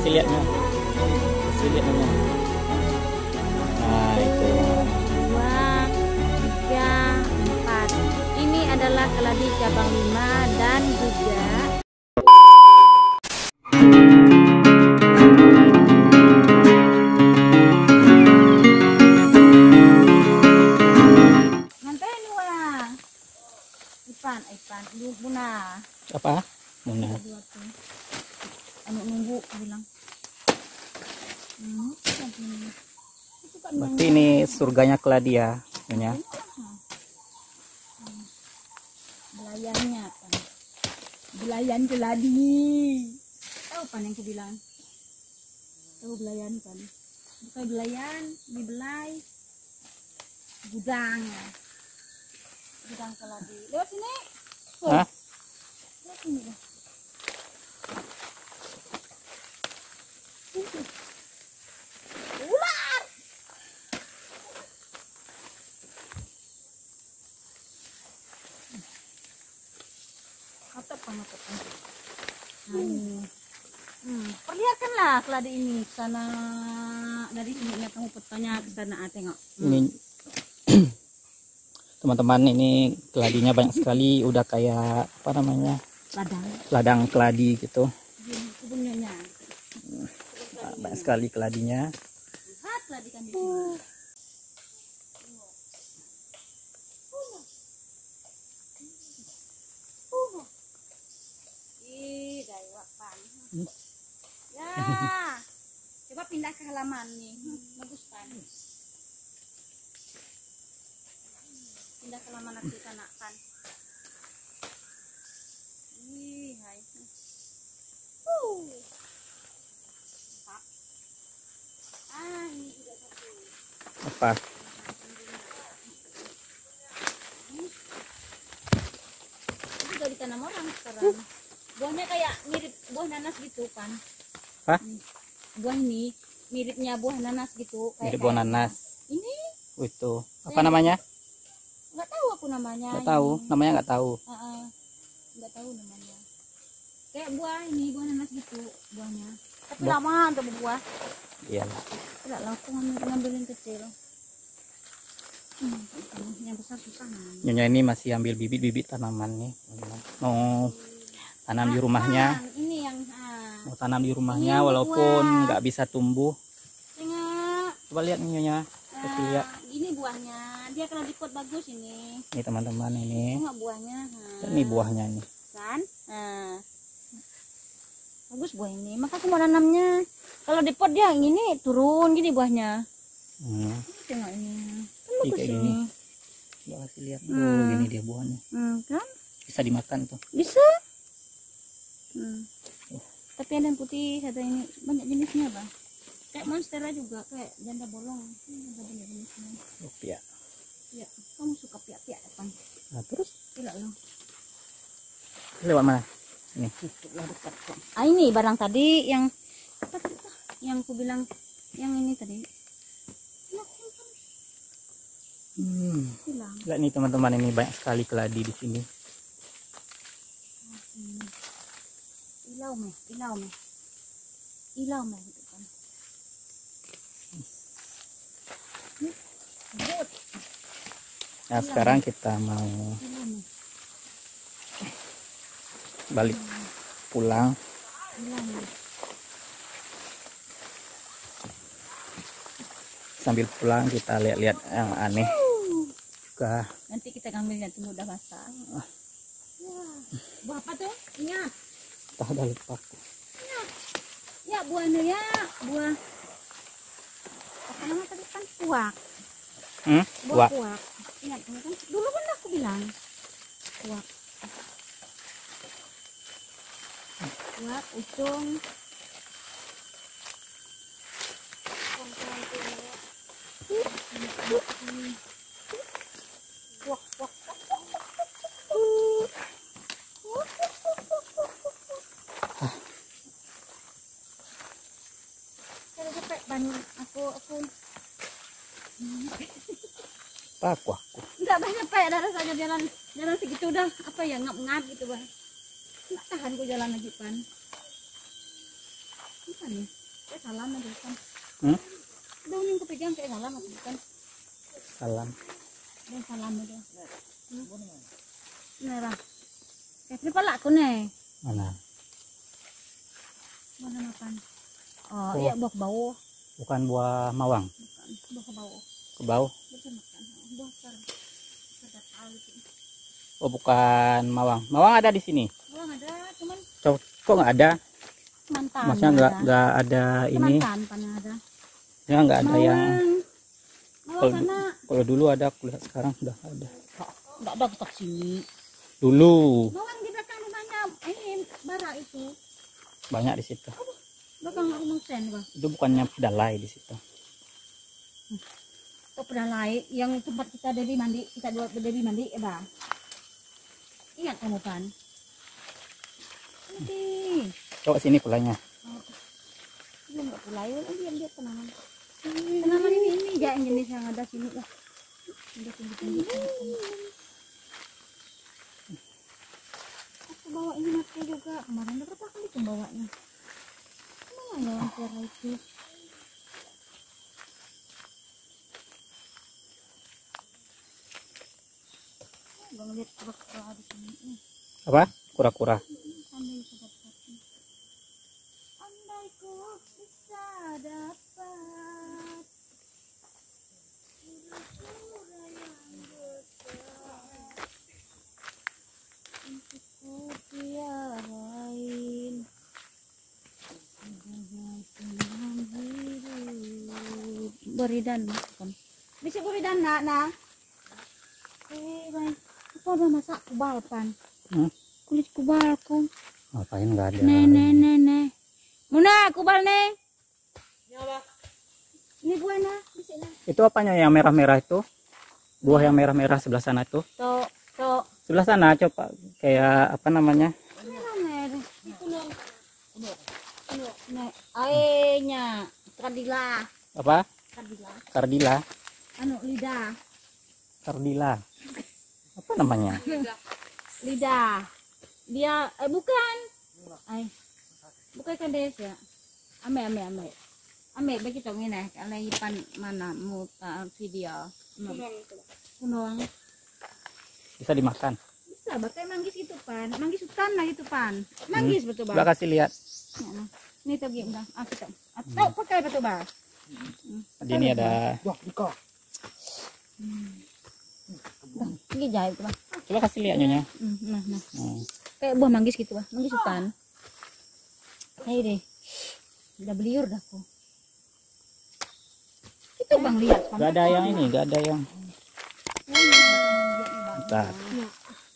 kasih lihatnya. Kasih lihatnya. Nah, itu. 2, 3, 4. Ini adalah keladi cabang 5 dan juga Ipan, Buna. Apa? Muna. Anu nunggu bilang. Berarti ini surganya keladi ya, punya. Belayannya kan. Belayan keladi. Tahu pan yang aku bilang? Tahu belayan kan? Bukan belayan, di belai. Gudang. Gudang keladi. Lewat sini. Hah? Lewat sini dah. Ular. Atap. Perlihatkanlah keladi ini sana dari sini lihat kamu petanya ke sana tengok. Ini teman-teman, ini keladinya banyak sekali, udah kayak apa namanya? Ladang keladi gitu. Kebunnya. Banyak sekali keladinya. Lihat keladi kan di sini. Ya, coba pindah ke halaman nih, bagus kan? Pindah ke halaman aku sana kan? Hai. Ini juga satu. Apa? Ini juga ditanam orang sekarang. Buahnya kayak mirip buah nanas gitu kan? Hah? Buah ini miripnya buah nanas gitu. Mirip buah nanas. Ini? Itu apa namanya? Nggak tahu aku namanya. Nggak tahu, namanya nggak tahu. Nggak tahu namanya. Kayak buah ini buah nanas gitu buahnya. Tapi Buah. lama untuk berbuah. Iyalah. Tidak langsung ngambilin kecil. Yang besar susah. Nyonya ini masih ambil bibit-bibit tanaman nih. Mau tanam di rumahnya. Ini yang Mau tanam di rumahnya walaupun nggak bisa tumbuh. tengok. Coba lihat nih Nyonya. Kasih lihat. Ini buahnya. Dia kalau di pot bagus ini. Nih teman-teman, ini. Tengok buahnya. Ini buahnya nih. Kan? Bagus buah ini. Maka aku mau nanamnya. Kalau di pot dia ini turun gini buahnya. Tengok ini. Kan bagus kayak ini. gini. Coba kasih lihat. Oh, gini dia buahnya. Kan? Bisa dimakan tuh. Bisa. Tapi ada yang putih, ada ini banyak jenisnya bang. Kayak monstera juga, kayak janda bolong. Ada banyak jenisnya. Oh, piak. Ya, kamu suka piak-piak apa? Nah, terus Tidak loh. lewat mana? Ini. Ini barang tadi yang apa tadi? Yang aku bilang yang ini tadi. Hilang. Lihat nih teman-teman, ini banyak sekali keladi di sini. Ilau meh gitu kan. Nah, sekarang kita mau balik pulang. Sambil pulang kita lihat-lihat yang aneh juga. Nanti kita ngambilnya tunggu udah basah. Buah apa tuh? Ingat. Entah, udah lupa. Ya buahnya ya, buah apa nama tadi kan puak. Buah puak. Ingat kan? Dulu kan aku bilang puak. Puak, ucung. Puak. Saya capek ban aku Aku. enggak banyak capek, ada rasanya jalan segitu udah apa ya ngap-ngap gitu bang. Nggak tahan ku jalan lagi pan. Apa nih? Kayak salam aja kan. Daun yang kepegang kayak salam atau bukan? Salam. Dan salam aja. Merah. Kayak ini pala aku nih. Mana? Mana makan? Oh, iya buah bau. Bukan buah mawang. Bukan, buah kebau. Kebau. Bisa makan. Buah Oh, bukan mawang. Mawang ada di sini. Mawang ada, cuman Kok nggak ada? mantan. Maksudnya nggak ada ini. Mantan ada. Ya nggak ada yang. Mawang sana. Kalau dulu ada, aku lihat sekarang sudah ada. Nggak ada ke sini. Dulu. Mawang di belakang rumahnya ini bara itu. Banyak di situ. Belakang rumah sen, Bang. Itu bukannya pedalai di situ. Oh, pedalai yang tempat kita dari mandi, kita dua dari mandi, Bang. Ingat kamu kan? Ini. Coba sini pulangnya. Belum nggak pulai, lihat tanaman. Tanaman ini ya yang jenis yang ada sini lah. Ada tinggi. Aku bawa ini mati juga. Kemarin berapa kali pembawanya? Mana ya yang tiara itu? Bang lihat kura-kura di sini. Apa? Kura-kura. Andai ku dapat. Andai ku bisa dapat. Kura-kura yang besar. Untuk ku piarain. Sebagai teman hidup. Beridan kan. Bisa beridan nak. Baik. Aku ada masak kubal pan. Kulit kubal aku. Ngapain nggak ada? Nih. Muna kubal nih. Ini buahnya. Itu apanya yang merah-merah itu? Buah yang merah-merah sebelah sana itu? Tuh. Sebelah sana coba kayak apa namanya? Merah. Itu loh. Nih, airnya kardila. Apa? Kardila. Anu lidah. Kardila. Apa namanya? Lidah. Dia bukan. Bukan kan des ya. Ame. Bagi tong ini kalau ipan mana muta video. Kunoang. Bisa dimakan. Bisa pakai manggis itu pan. Manggis hutan lah itu pan. Manggis betul bang. Coba kasih lihat. Ini tadi udah. Kita. Atau pakai betul bang. Di ini ada. Ini jahit bang. Coba kasih lihat nyonya. Nah. Kayak buah manggis gitu bang. Manggis hutan. Ayo deh. Udah beliur dah aku. Itu bang lihat. Gak ada yang ini, gak ada yang. Bentar.